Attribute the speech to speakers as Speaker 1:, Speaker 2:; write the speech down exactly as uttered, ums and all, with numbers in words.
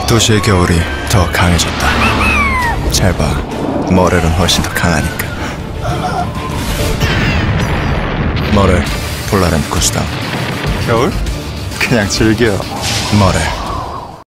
Speaker 1: 도시의 겨울이 더 강해졌다. 잘 봐, 머렐은 훨씬 더 강하니까. 머렐, 폴라렌 쿠스타우.
Speaker 2: 겨울? 그냥 즐겨.
Speaker 1: 머렐.